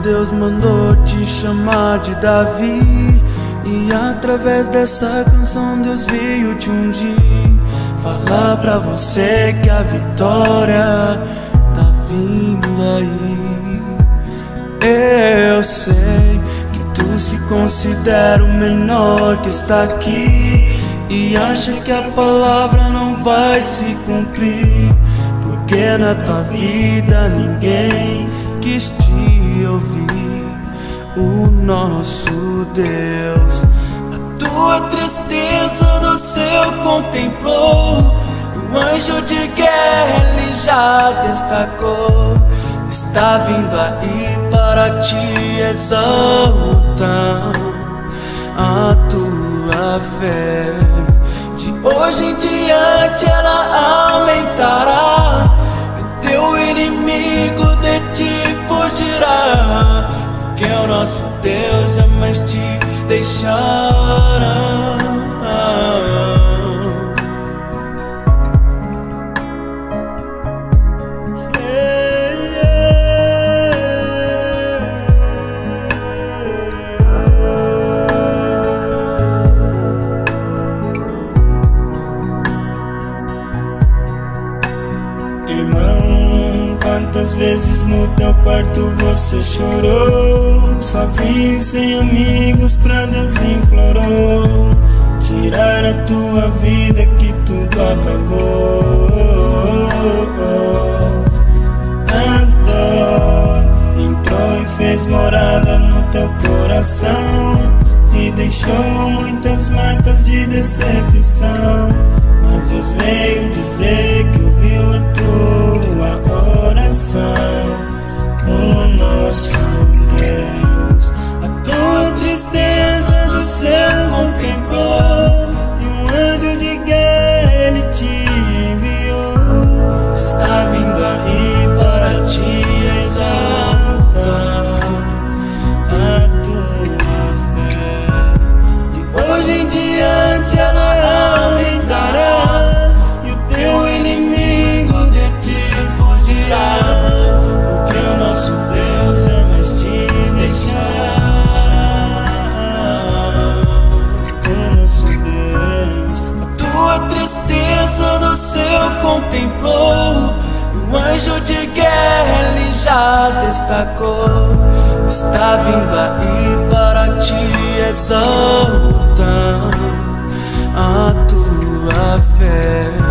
Deus mandou te chamar de Davi, e através dessa canção Deus veio te ungir. Falar pra você que a vitória tá vindo aí. Eu sei que tu se considera o menor que está aqui, e acha que a palavra não vai se cumprir, porque na tua vida ninguém quis te ouvir. O nosso Deus, a tua tristeza do céu contemplou. O anjo de guerra ele já destacou. Está vindo aí para te exaltar. A tua fé de hoje em diante ela aumentará, e o teu inimigo de ti fugirá, porque o nosso Deus jamais te deixará. Irmão, quantas vezes no teu quarto você chorou, sozinho, sem amigos, pra Deus lhe implorou tirar a tua vida que tudo acabou. A dor entrou e fez morada no teu coração, e deixou muitas marcas de decepção. Mas Deus veio dizer que ouviu a tua oração. O nosso Deus, a tua tristeza do céu contemplou, e um anjo de guerra ele te enviou. Está vindo aí para te exaltar. A tua fé de hoje em diante ela aumentará, e o teu inimigo de ti fugirá, porque o nosso Deus jamais te deixará. O nosso Deus, A tua tristeza do céu contemplou. O anjo de guerra ele já destacou. Está vindo aí para te exaltar. A tua fé